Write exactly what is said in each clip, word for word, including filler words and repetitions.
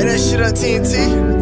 that shit on T N T.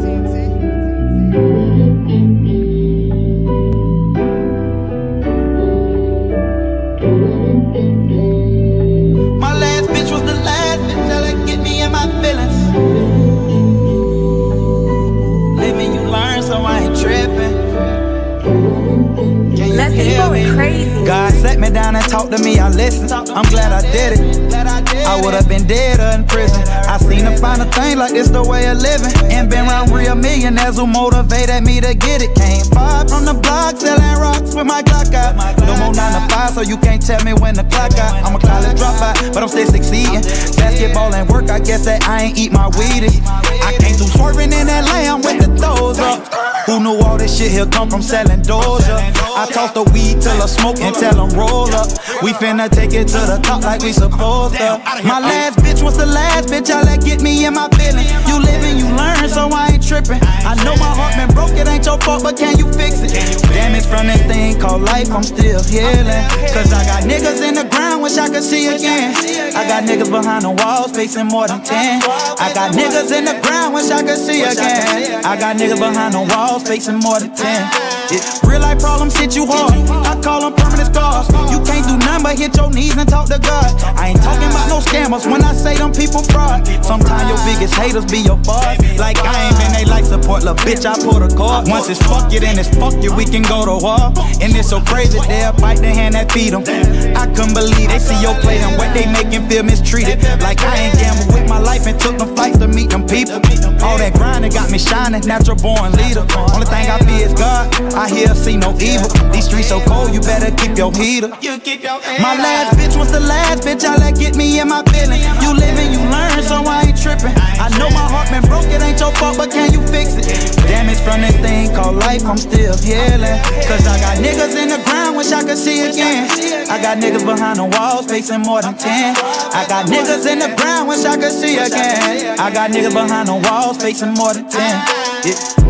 God sat me down and talked to me, I listened. I'm glad I did it. I would've been dead or in prison. I seen them find a thing like this the way of living. And been around real millionaires who motivated me to get it. Came far from the block, selling rocks with my Glock out. No more nine to five, so you can't tell me when the clock out. I'm a college dropout, but I'm still succeeding. Basketball and work, I guess that I ain't eat my weed. I came through swerving in L A, I'm with the throws up. Who knew all this shit here come from selling Doja? I toss the weed till I smoke and tell them roll up. We finna take it to the top like we supposed to. My last bitch was the last bitch, I let get me in my feelings. You live and you learn, so I ain't tripping. I know my heart been broke, it ain't your fault, but can you fix it? Damage from this thing called life, I'm still healing. Cause I got niggas in the ground, wish I could see again. I got niggas behind the walls, facing more than ten. I got niggas in the ground, wish I could see again. I got niggas behind the walls, facing more than ten. Yeah. Real life problems hit you hard, I call them permanent scars. You can't do nothing but hit your knees and talk to God. I ain't talking about no scammers when I say them people fraud. Sometimes your biggest haters be your boss. Like I ain't been they life support, little bitch, I pull the cord. Once it's fuck you, then it's fuck you, we can go to war. And it's so crazy, they'll bite the hand that feed them. I couldn't believe they see your plate and what they make him feel mistreated. Like I ain't gambled with my life and took them flights to meet them people. All that grinding got me shining, natural born leader. Only thing I fear is God, I hear see no evil. These streets so cold, you better keep your heater. My last bitch was the last bitch, I let get me in my feelings. You live and you learn, so I ain't tripping. I know my heart been broke, it ain't your fault, but can you fix it? Damage from this thing called life, I'm still healing. Cause I got niggas in the ground, wish I could see again. I got niggas behind the walls, facing more than ten. I got niggas in the ground, wish I could see again. I got niggas behind the walls, facing more than ten. Yeah.